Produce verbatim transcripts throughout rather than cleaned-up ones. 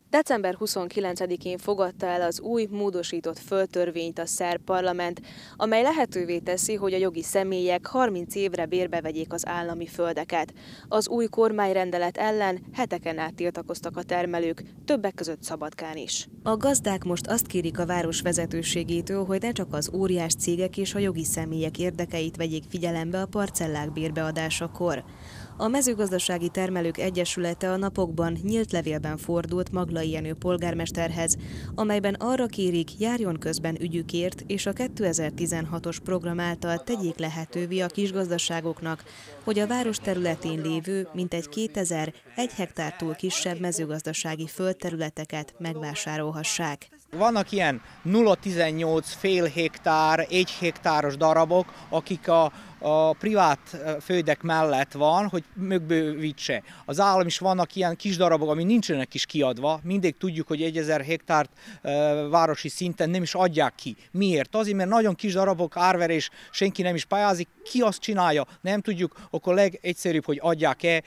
december huszonkilencedikén fogadta el az új, módosított földtörvényt a szerb parlament, amely lehetővé teszi, hogy a jogi személyek harminc évre bérbe vegyék az állami földeket. Az új kormányrendelet ellen heteken át tiltakoztak a termelők, többek között Szabadkán is. A gazdák most azt kérik a város vezetőségétől, hogy ne csak az óriás cégek és a jogi személyek érdekeit vegyék figyelembe a parcellák bérbeadásakor. A mezőgazdasági termelők egyesülete a napokban nyílt levélben fordult Maglai Jenő polgármesterhez, amelyben arra kérik, járjon közben ügyükért, és a kétezer-tizenhatos program által tegyék lehetővé a kisgazdaságoknak, hogy a város területén lévő mintegy kétezer egy hektártól kisebb mezőgazdasági földterületeket megvásárolhassák. Vannak ilyen nulla tizennyolc fél hektár, egy hektáros darabok, akik a, a privát földek mellett van, hogy megbővítse. Az állam is vannak ilyen kis darabok, ami nincsenek is kiadva. Mindig tudjuk, hogy egyezer hektárt e, városi szinten nem is adják ki. Miért? Azért, mert nagyon kis darabok, árverés, senki nem is pályázik. Ki azt csinálja? Nem tudjuk, akkor legegyszerűbb, hogy adják-e.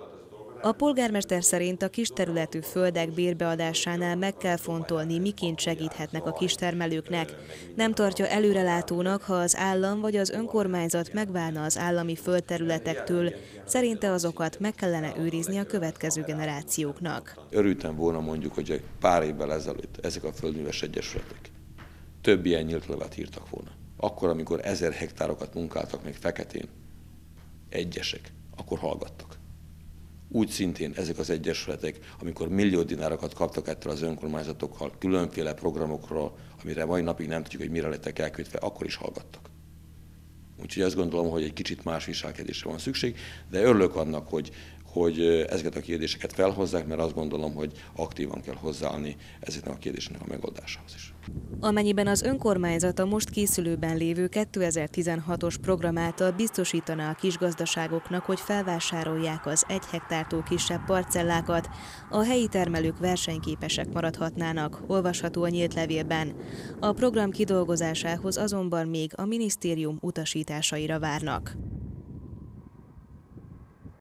A polgármester szerint a kisterületű földek bérbeadásánál meg kell fontolni, miként segíthetnek a kistermelőknek. Nem tartja előrelátónak, ha az állam vagy az önkormányzat megválna az állami földterületektől. Szerinte azokat meg kellene őrizni a következő generációknak. Örültem volna mondjuk, hogy pár évvel ezelőtt ezek a földműves egyesületek több ilyen nyílt levelet írtak volna. Akkor, amikor ezer hektárokat munkáltak még feketén egyesek, akkor hallgattak. Úgy szintén ezek az egyesületek, amikor millió dinárokat kaptak ettől az önkormányzatokkal, különféle programokról, amire mai napig nem tudjuk, hogy mire lettek elkötve, akkor is hallgattak. Úgyhogy azt gondolom, hogy egy kicsit más viselkedésre van szükség, de örülök annak, hogy, hogy ezeket a kérdéseket felhozzák, mert azt gondolom, hogy aktívan kell hozzáállni ezeknek a kérdéseknek a megoldásához is. Amennyiben az önkormányzat a most készülőben lévő kétezer-tizenhatos program által biztosítaná a kisgazdaságoknak, hogy felvásárolják az egy hektártól kisebb parcellákat, a helyi termelők versenyképesek maradhatnának, olvasható a nyílt levélben. A program kidolgozásához azonban még a minisztérium utasításaira várnak.